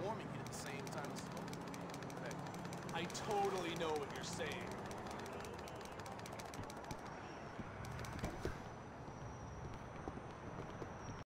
warming heat at the same time as smoking. I totally know what you're saying.